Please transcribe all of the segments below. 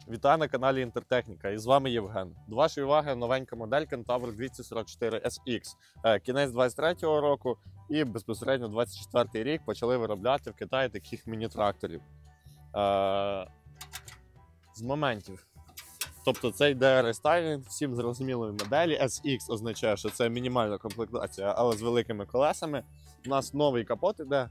Вітаю на каналі Інтертехніка, і з вами Євген. До вашої уваги новенька модель Kentaur 244 SX. Кінець 23-го року і безпосередньо 24-й рік почали виробляти в Китаї таких міні-тракторів. З моментів. Тобто це йде рестайлінг всім зрозумілої моделі. SX означає, що це мінімальна комплектація, але з великими колесами. У нас новий капот іде.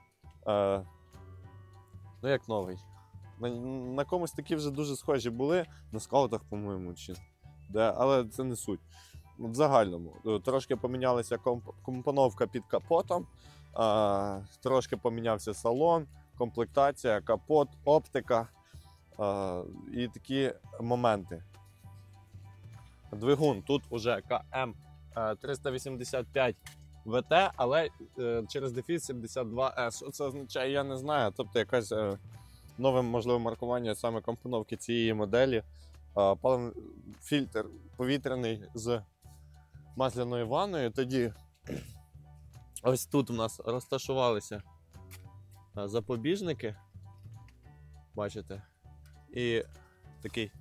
Ну як новий? На комусь такі вже дуже схожі були, на скаутах, по-моєму, але це не суть. В загальному трошки помінялася компоновка під капотом, трошки помінявся салон, комплектація, капот, оптика і такі моменти. Двигун тут уже КМ 385 ВТ, але через дефіс 72С. Що це означає, я не знаю. Тобто якась нове можливе маркування саме компоновки цієї моделі. Фільтр повітряний з масляною ванною. Тоді ось тут у нас розташувалися запобіжники. Бачите? І такий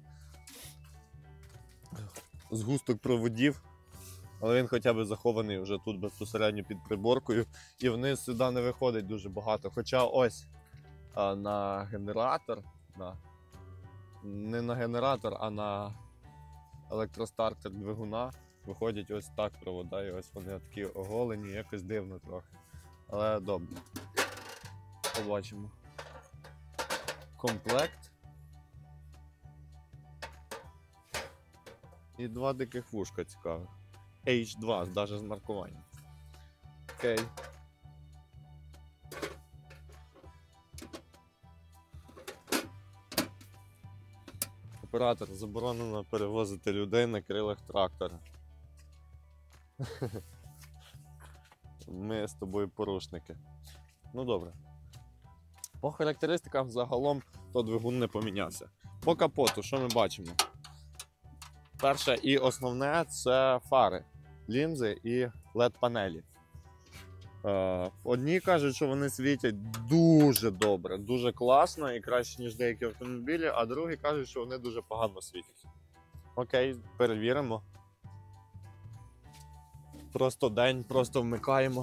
згусток проводів. Але він хоча б захований вже тут безпосередньо під приборкою. І вниз сюди не виходить дуже багато. Хоча ось на генератор, не на генератор, а на електростартер двигуна виходять ось так провода, і ось вони такі оголені, якось дивно трохи. Але добре. Побачимо. Комплект. І два диких вушка цікавих. H2, навіть з маркуванням. Окей. Оператор, заборонено перевозити людей на крилах трактора. Ми з тобою порушники. Ну добре. По характеристикам загалом то двигун не помінявся. По капоту, що ми бачимо? Перше і основне – це фари, лінзи і LED-панелі. Одні кажуть, що вони світять дуже добре, дуже класно і краще, ніж деякі автомобілі, а другі кажуть, що вони дуже погано світять. Окей, перевіримо. Просто день, просто вмикаємо.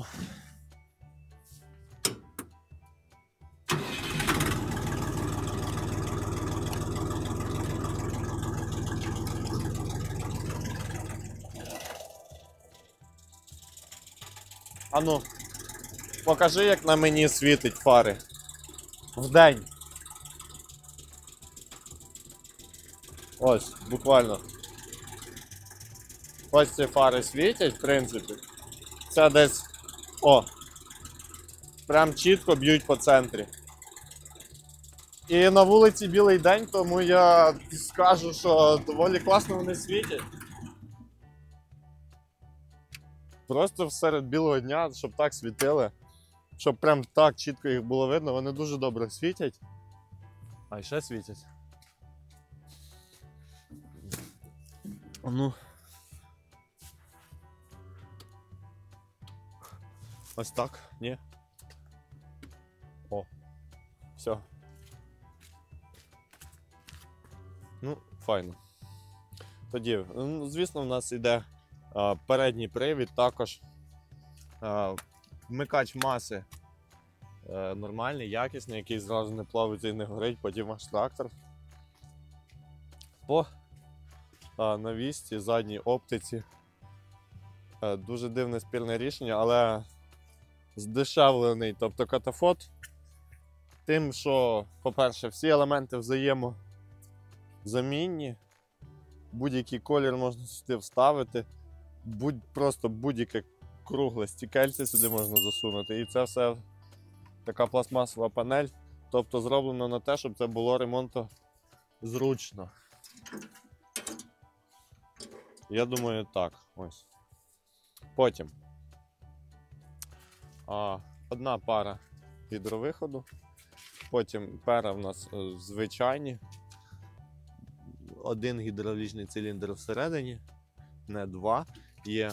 Ану, покажи, як на мені світить фари. Вдень. Ось, буквально. Ось ці фари світять, в принципі. Це десь... О! Прям чітко б'ють по центрі. І на вулиці білий день, тому я скажу, що доволі класно вони світять. Просто серед білого дня, щоб так світили, щоб прям так чітко їх було видно, вони дуже добре світять. А ще світять. Ну. Ось так, ні? О, все. Ну, файно. Тоді, звісно, в нас йде передній привід, також вмикач маси нормальний, якісний, який зразу не плавиться і не горить, потім аж трактор. По навісці, задній оптиці. Дуже дивне спірне рішення, але здешевлений, тобто катафот. Тим, що, по-перше, всі елементи взаємозамінні, будь-який колір можна сюди вставити. Просто будь-яке кругле стікельце сюди можна засунути. І це все така пластмасова панель. Тобто зроблено на те, щоб це було ремонтозручно. Я думаю, так. Ось. Потім. Одна пара гідровиходу. Потім пара в нас звичайні. Один гідравлічний циліндр всередині, не два. Є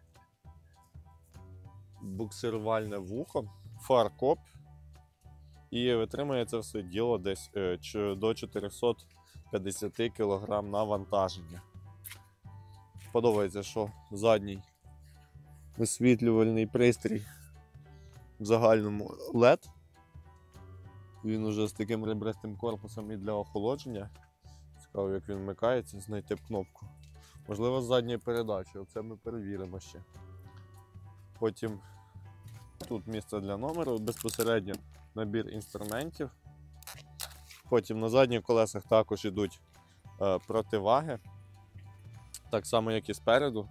буксирувальне вухо, фаркоп і витримує це все діло десь до 400 50 кг навантаження. Подобається, що задній висвітлювальний пристрій в загальному LED. Він уже з таким ребристим корпусом і для охолодження. Цікаво, як він вмикається, знайти б кнопку. Можливо, з задньої передачі, оце ми перевіримо ще. Потім тут місце для номеру, безпосередньо набір інструментів. Потім на задніх колесах також йдуть противаги, так само як і спереду.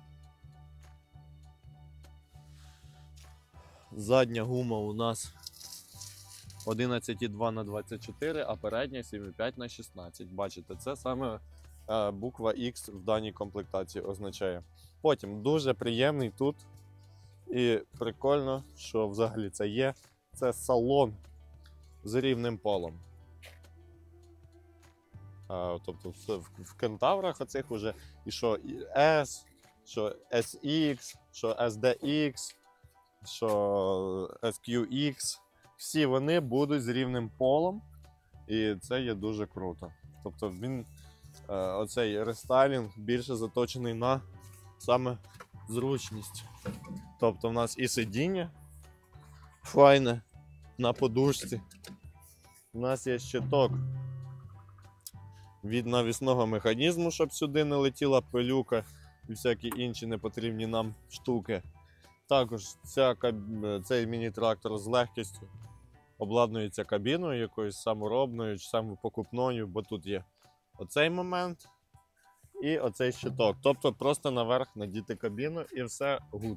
Задня гума у нас 11,2х24, а передня 7,5х16. Бачите, це саме буква X в даній комплектації означає. Потім дуже приємний тут і прикольно, що взагалі це є. Це салон з рівним полом. Тобто в кентаврах оцих уже і що S, що SX, що SDX, що SQX. Всі вони будуть з рівним полом, і це є дуже круто. Тобто він, оцей рестайлінг більше заточений на саме зручність. Тобто в нас і сидіння файне на подушці. У нас є щиток від навісного механізму, щоб сюди не летіла пилюка і всякі інші непотрібні нам штуки. Також цей міні-трактор з легкістю обладнується кабіною якоюсь саморобною чи самопокупною, бо тут є оцей момент і оцей щиток. Тобто просто наверх надіти кабіну і все гуд.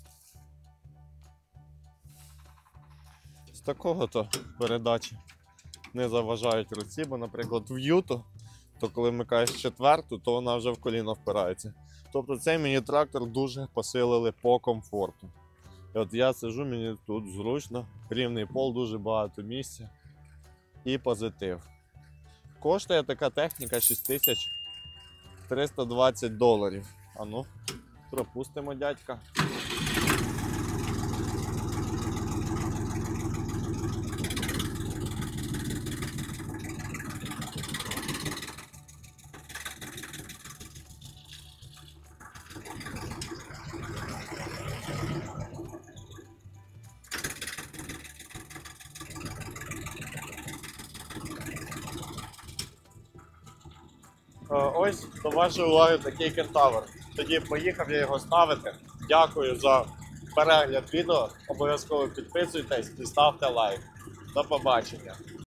З такого-то передачі не заважають руці, бо, наприклад, в Юту, то коли вмикаєш четверту, то вона вже в коліно впирається. Тобто цей міні-трактор дуже посилили по комфорту. І от я сиджу, мені тут зручно, рівний пол, дуже багато місця і позитив. Коштує така техніка $6320. А ну, пропустимо дядька. Ось до вашої уваги такий кентавр. Тоді поїхав я його ставити. Дякую за перегляд відео. Обов'язково підписуйтесь і ставте лайк. До побачення.